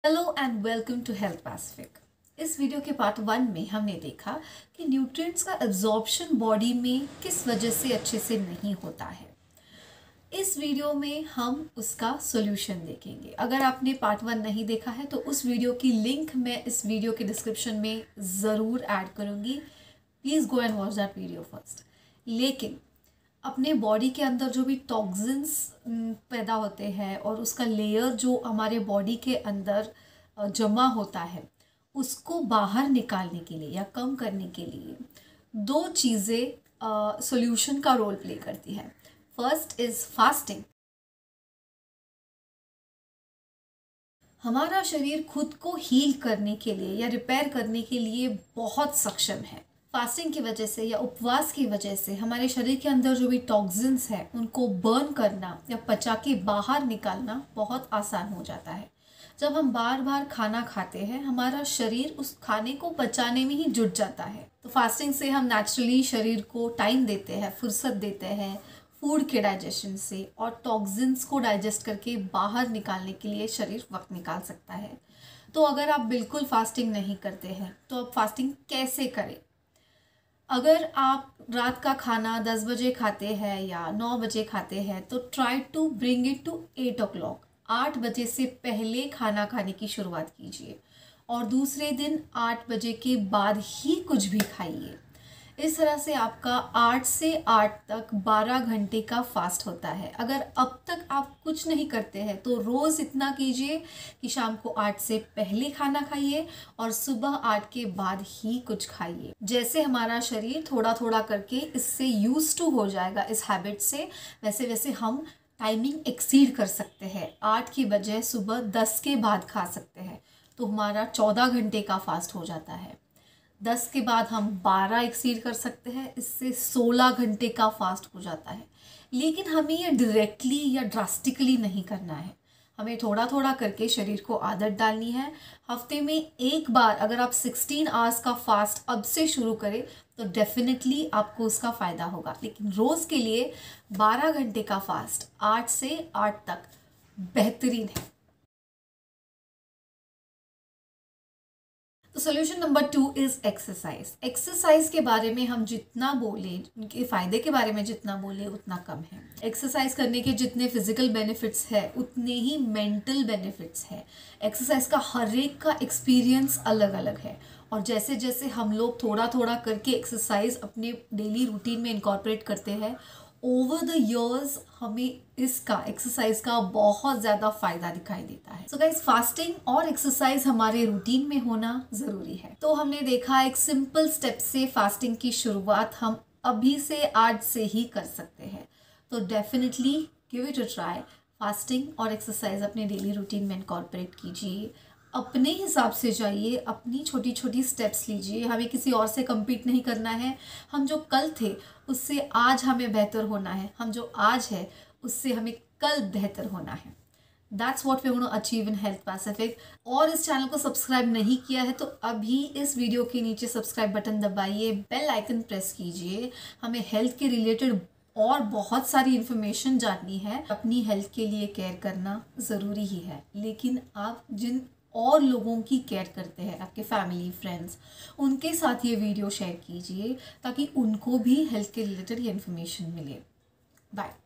Hello and welcome to Health Pacific. इस video के part 1 में हमने देखा कि न्यूट्रिएंट्स का एब्जॉर्प्शन बॉडी में किस वजह से अच्छे से नहीं होता है। इस वीडियो में हम उसका सॉल्यूशन देखेंगे। अगर आपने पार्ट 1 नहीं देखा है तो उस वीडियो की लिंक मैं इस वीडियो के डिस्क्रिप्शन में ज़रूर ऐड करूँगी। Please go and watch that video first. लेकिन अपने बॉडी के अंदर जो भी टॉक्सिन्स पैदा होते हैं और उसका लेयर जो हमारे बॉडी के अंदर जमा होता है उसको बाहर निकालने के लिए या कम करने के लिए दो चीज़ें सॉल्यूशन का रोल प्ले करती है। First is fasting. हमारा शरीर खुद को हील करने के लिए या रिपेयर करने के लिए बहुत सक्षम है। फास्टिंग की वजह से या उपवास की वजह से हमारे शरीर के अंदर जो भी टॉक्सिन्स है उनको बर्न करना या पचा के बाहर निकालना बहुत आसान हो जाता है। जब हम बार बार खाना खाते हैं हमारा शरीर उस खाने को पचाने में ही जुट जाता है। तो फास्टिंग से हम नेचुरली शरीर को टाइम देते हैं, फुर्सत देते हैं फूड के डाइजेशन से, और टॉक्सिन्स को डाइजेस्ट करके बाहर निकालने के लिए शरीर वक्त निकाल सकता है। तो अगर आप बिल्कुल फास्टिंग नहीं करते हैं तो आप फास्टिंग कैसे करें? अगर आप रात का खाना 10 बजे खाते हैं या 9 बजे खाते हैं तो try to bring it to 8 o'clock। 8 बजे से पहले खाना खाने की शुरुआत कीजिए और दूसरे दिन 8 बजे के बाद ही कुछ भी खाइए। इस तरह से आपका 8 से 8 तक 12 घंटे का फास्ट होता है। अगर अब तक आप कुछ नहीं करते हैं तो रोज़ इतना कीजिए कि शाम को 8 से पहले खाना खाइए और सुबह 8 के बाद ही कुछ खाइए। जैसे हमारा शरीर थोड़ा थोड़ा करके इससे यूज टू हो जाएगा इस हैबिट से, वैसे वैसे हम टाइमिंग एक्सीड कर सकते हैं। 8 की बजाय सुबह 10 के बाद खा सकते हैं तो हमारा 14 घंटे का फास्ट हो जाता है। 10 के बाद हम 12 एक्सीड कर सकते हैं, इससे 16 घंटे का फास्ट हो जाता है। लेकिन हमें ये डायरेक्टली या ड्रास्टिकली नहीं करना है, हमें थोड़ा थोड़ा करके शरीर को आदत डालनी है। हफ्ते में एक बार अगर आप 16 आवर्स का फास्ट अब से शुरू करें तो डेफिनेटली आपको उसका फ़ायदा होगा। लेकिन रोज़ के लिए 12 घंटे का फास्ट 8 से 8 तक बेहतरीन है। तो solution number 2 is exercise. Exercise के बारे में हम जितना बोले, उनके फ़ायदे के बारे में जितना बोले उतना कम है। एक्सरसाइज करने के जितने फिजिकल बेनिफिट्स है उतने ही मेंटल बेनिफिट्स है। एक्सरसाइज का हर एक का एक्सपीरियंस अलग अलग है और जैसे जैसे हम लोग थोड़ा थोड़ा करके एक्सरसाइज अपने डेली रूटीन में इनकॉर्पोरेट करते हैं, ओवर द इयर्स हमें इसका एक्सरसाइज का बहुत ज़्यादा फ़ायदा दिखाई देता है। सो गाइस, फास्टिंग और एक्सरसाइज हमारे रूटीन में होना ज़रूरी है। तो हमने देखा एक सिंपल स्टेप से फास्टिंग की शुरुआत हम अभी से आज से ही कर सकते हैं। तो definitely give it a try. Fasting और एक्सरसाइज अपने डेली रूटीन में इनकॉर्पोरेट कीजिए। अपने हिसाब से जाइए, अपनी छोटी छोटी स्टेप्स लीजिए। हमें किसी और से कम्पीट नहीं करना है। हम जो कल थे उससे आज हमें बेहतर होना है, हम जो आज है उससे हमें कल बेहतर होना है। That's what we want to achieve in Health Pacific. और इस चैनल को सब्सक्राइब नहीं किया है तो अभी इस वीडियो के नीचे सब्सक्राइब बटन दबाइए, बेल आइकन प्रेस कीजिए। हमें हेल्थ के रिलेटेड और बहुत सारी इन्फॉर्मेशन जाननी है। अपनी हेल्थ के लिए केयर करना ज़रूरी ही है, लेकिन आप जिन और लोगों की केयर करते हैं, आपके फैमिली फ्रेंड्स, उनके साथ ये वीडियो शेयर कीजिए ताकि उनको भी हेल्थ के रिलेटेड ये इन्फॉर्मेशन मिले। बाय।